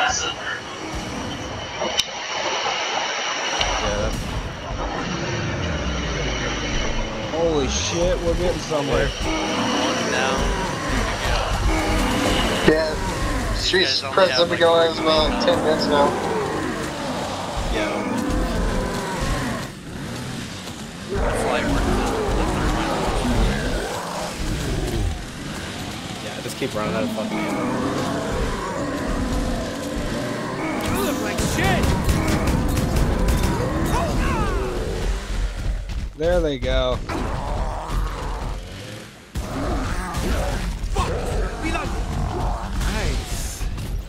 Yeah. Holy shit, we're getting somewhere. Down. Yeah, streets press have been going as well like 10 minutes now. Yeah. Yeah, just keep running out of fucking ammo. You look like shit! There they go. Nice.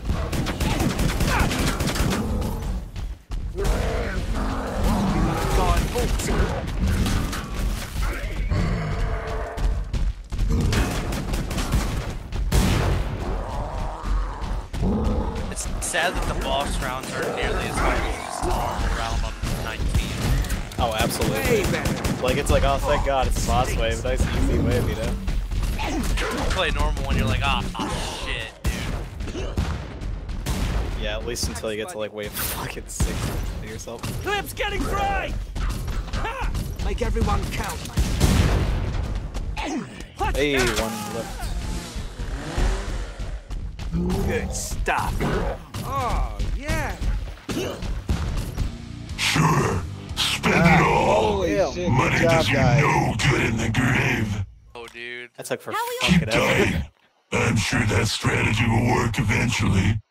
It's sad that the boss rounds aren't nearly as hard as just the normal round on 19. Oh, absolutely. Like, it's like, oh, thank God, it's a boss wave. Nice, easy wave, you know? You play normal when you're like, ah, oh, shit, dude. Yeah, at least until you get to, like, wave fucking 6 to yourself. Clip's getting dry! Ha! Make everyone count, man. Hey, one left. Good stuff. Oh, yeah. Sure. Spend it all. Holy shit, good Money job, does you guys. no good in the grave. Oh, dude. That took for Keep fucking ever. dying. I'm sure that strategy will work eventually.